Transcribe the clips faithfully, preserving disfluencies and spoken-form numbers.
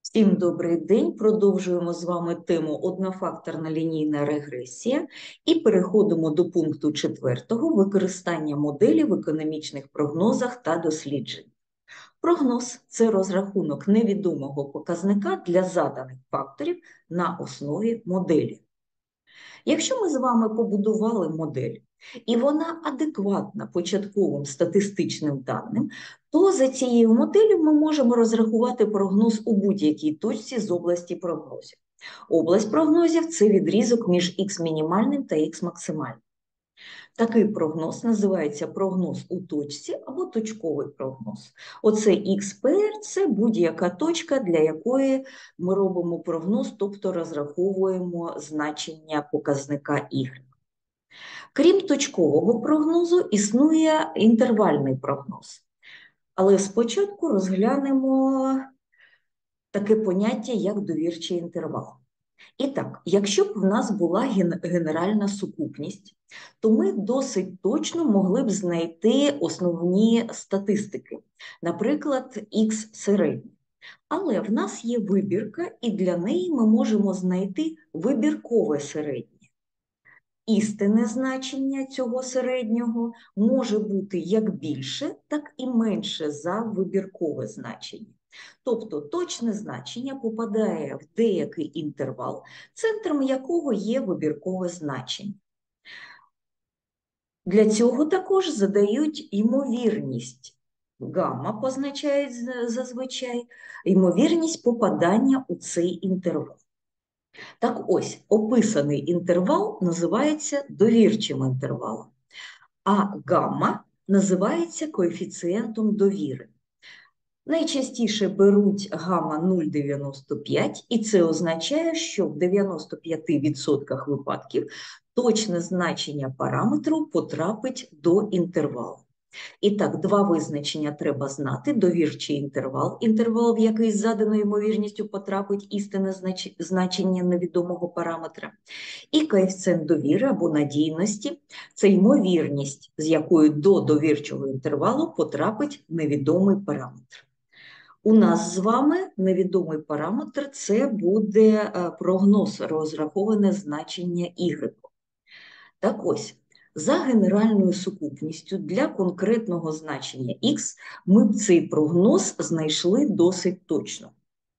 Всім добрий день. Продовжуємо з вами тему однофакторна лінійна регресія і переходимо до пункту четвертого використання моделі в економічних прогнозах та дослідженнях. Прогноз – це розрахунок невідомого показника для заданих факторів на основі моделі. Якщо ми з вами побудували модель, і вона адекватна початковим статистичним даним, то за цією моделлю ми можемо розрахувати прогноз у будь-якій точці з області прогнозів. Область прогнозів – це відрізок між х-мінімальним та х-максимальним. Такий прогноз називається прогноз у точці або точковий прогноз. Оце ікс пі ар – це будь-яка точка, для якої ми робимо прогноз, тобто розраховуємо значення показника y. Крім точкового прогнозу, існує інтервальний прогноз. Але спочатку розглянемо таке поняття, як довірчий інтервал. І так, якщо б в нас була генеральна сукупність, то ми досить точно могли б знайти основні статистики, наприклад, х середній. Але в нас є вибірка, і для неї ми можемо знайти вибіркове середнє. Істинне значення цього середнього може бути як більше, так і менше за вибіркове значення. Тобто точне значення попадає в деякий інтервал, центром якого є вибіркове значення. Для цього також задають ймовірність. Гамма позначають зазвичай ймовірність попадання у цей інтервал. Так ось, описаний інтервал називається довірчим інтервалом, а гамма називається коефіцієнтом довіри. Найчастіше беруть гамма нуль цілих дев'яносто п'ять, і це означає, що в дев'яноста п'яти відсотках випадків точне значення параметру потрапить до інтервалу. І так, два визначення треба знати: довірчий інтервал, інтервал, в який з заданою ймовірністю потрапить істинне значення невідомого параметра, і коефіцієнт довіри або надійності – це ймовірність, з якою до довірчого інтервалу потрапить невідомий параметр. У нас з вами невідомий параметр – це буде прогноз, розраховане значення y. Так ось, за генеральною сукупністю для конкретного значення х ми б цей прогноз знайшли досить точно.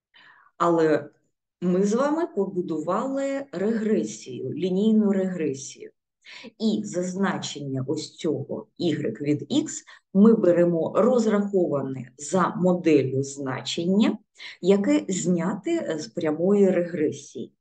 Але ми з вами побудували регресію, лінійну регресію. І за значення ось цього y від x ми беремо розраховане за моделлю значення, яке зняте з прямої регресії.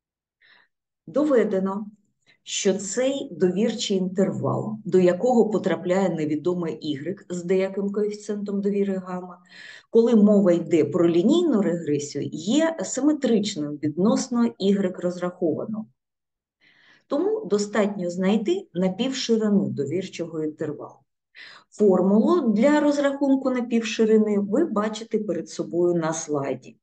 Доведено, що цей довірчий інтервал, до якого потрапляє невідоме y з деяким коефіцієнтом довіри гамма, коли мова йде про лінійну регресію, є симетричним відносно y розрахованого. Тому достатньо знайти напівширину довірчого інтервалу. Формулу для розрахунку напівширини ви бачите перед собою на слайді.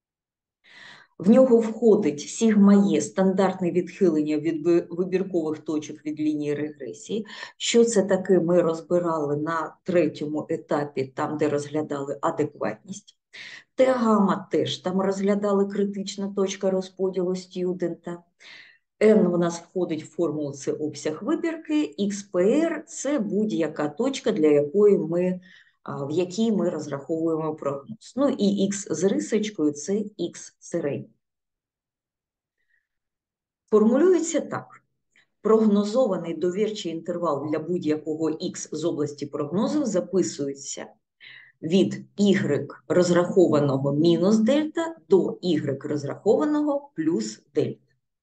В нього входить сігма є, стандартне відхилення від вибіркових точок від лінії регресії. Що це таке, ми розбирали на третьому етапі, там, де розглядали адекватність. Т-гамма теж там розглядали критична точка розподілу стюдента. N у нас входить в формулу, це обсяг вибірки, ікс пі ар – це будь-яка точка, для якої ми, в якій ми розраховуємо прогноз. Ну і Х з рисочкою – це Х середній. Формулюється так. Прогнозований довірчий інтервал для будь-якого Х з області прогнозів записується від y розрахованого мінус дельта до y розрахованого плюс дельта.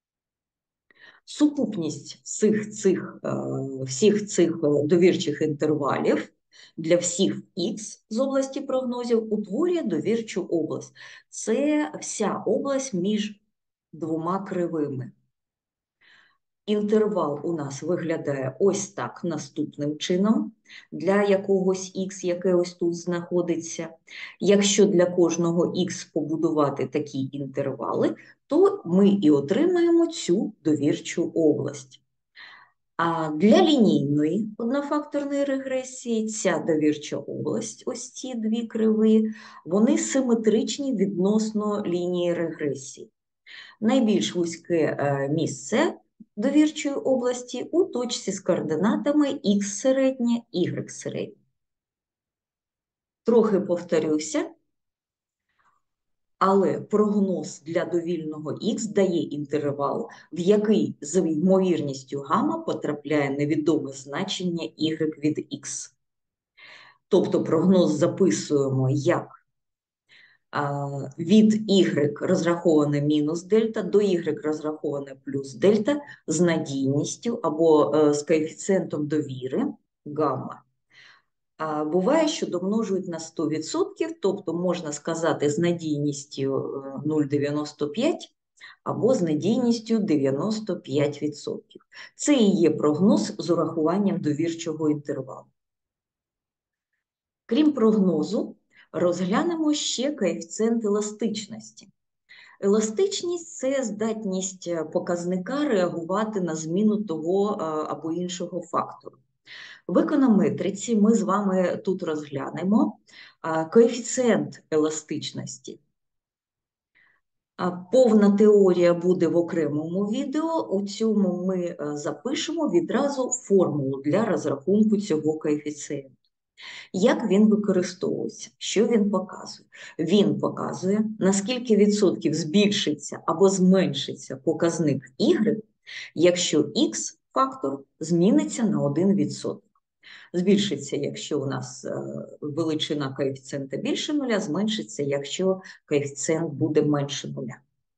Сукупність всіх цих, всіх цих довірчих інтервалів для всіх х з області прогнозів утворює довірчу область. Це вся область між двома кривими. Інтервал у нас виглядає ось так наступним чином для якогось х, яке ось тут знаходиться. Якщо для кожного х побудувати такі інтервали, то ми і отримаємо цю довірчу область. А для лінійної однофакторної регресії ця довірча область, ось ці дві криви, вони симетричні відносно лінії регресії. Найбільш вузьке місце довірчої області у точці з координатами х середнє, y середнє. Трохи повторюся, але прогноз для довільного х дає інтервал, в який з ймовірністю гамма потрапляє невідоме значення y від х. Тобто прогноз записуємо як від y розраховане мінус дельта до y розраховане плюс дельта з надійністю або з коефіцієнтом довіри гамма. Буває, що домножують на сто відсотків, тобто можна сказати з надійністю нуль цілих дев'яносто п'ять або з надійністю дев'яносто п'ять відсотків. Це і є прогноз з урахуванням довірчого інтервалу. Крім прогнозу, розглянемо ще коефіцієнт еластичності. Еластичність – це здатність показника реагувати на зміну того або іншого фактору. В економетриці ми з вами тут розглянемо коефіцієнт еластичності. Повна теорія буде в окремому відео, у цьому ми запишемо відразу формулу для розрахунку цього коефіцієнту. Як він використовується? Що він показує? Він показує, наскільки відсотків збільшиться або зменшиться показник y, якщо х-фактор зміниться на один відсоток. Збільшиться, якщо у нас величина коефіцієнта більше нуля, зменшиться, якщо коефіцієнт буде менше нуля.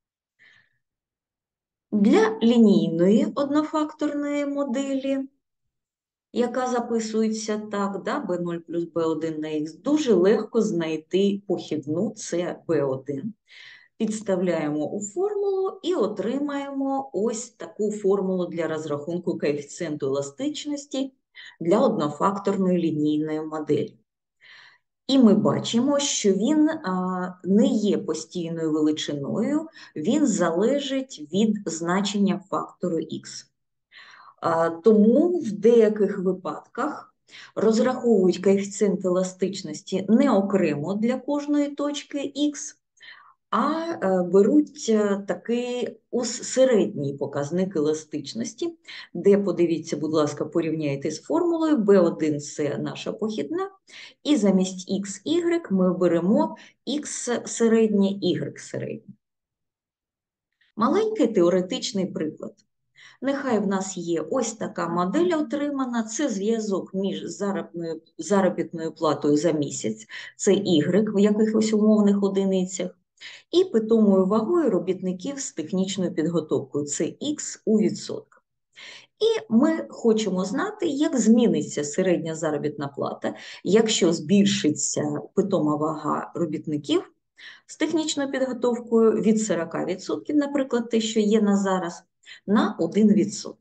Для лінійної однофакторної моделі, яка записується так, да, бі нуль плюс бі один на х, дуже легко знайти похідну, це бі один. Підставляємо у формулу і отримаємо ось таку формулу для розрахунку коефіцієнту еластичності для однофакторної лінійної моделі. І ми бачимо, що він а, не є постійною величиною, він залежить від значення фактору х. А, тому в деяких випадках розраховують коефіцієнт еластичності не окремо для кожної точки х, а беруть такий середній показник еластичності, де, подивіться, будь ласка, порівняйте з формулою, бі один – це наша похідна, і замість х, y ми беремо х середнє, y середнє. Маленький теоретичний приклад. Нехай в нас є ось така модель отримана, це зв'язок між заробітною, заробітною платою за місяць, це y в якихось умовних одиницях, і питомою вагою робітників з технічною підготовкою, це х у відсотках. І ми хочемо знати, як зміниться середня заробітна плата, якщо збільшиться питома вага робітників з технічною підготовкою від сорок відсотків, наприклад, те, що є на зараз, на один відсоток.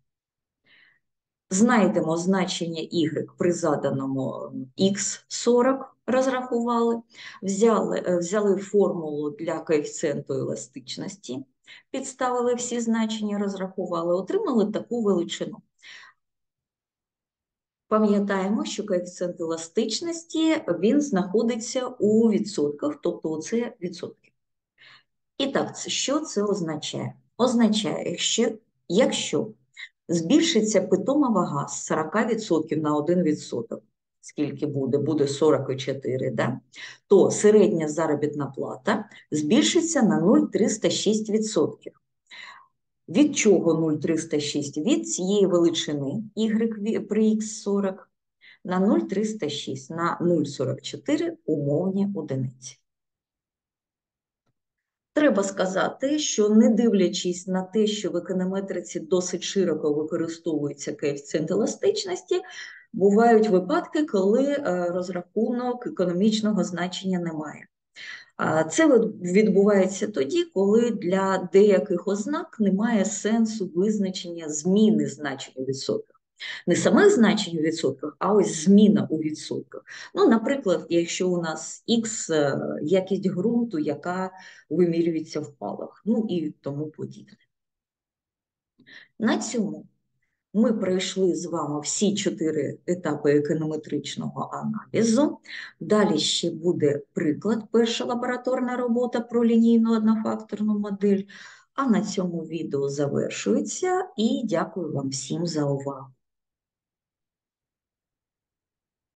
Знайдемо значення y при заданому х сорок, розрахували, взяли, взяли формулу для коефіцієнту еластичності, підставили всі значення, розрахували, отримали таку величину. Пам'ятаємо, що коефіцієнт еластичності, він знаходиться у відсотках, тобто оце відсотки. І так, що це означає? Означає, що якщо збільшиться питома вага з сорок відсотків на один відсоток, скільки буде? Буде сорок чотири, да? То середня заробітна плата збільшиться на нуль цілих триста шість відсотків. Від чого нуль цілих триста шість? Від цієї величини y при х сорок на нуль цілих триста шість, на нуль цілих сорок чотири умовні одиниці. Треба сказати, що не дивлячись на те, що в економетриці досить широко використовується коефіцієнт еластичності, бувають випадки, коли розрахунок економічного значення немає. Це відбувається тоді, коли для деяких ознак немає сенсу визначення зміни значення відсотків. Не саме значення у відсотках, а ось зміна у відсотках. Ну, наприклад, якщо у нас Х – якість ґрунту, яка вимірюється в палах, ну і тому подібне. На цьому Ми пройшли з вами всі чотири етапи економетричного аналізу. Далі ще буде приклад, перша лабораторна робота про лінійну однофакторну модель. А на цьому відео завершується і дякую вам всім за увагу.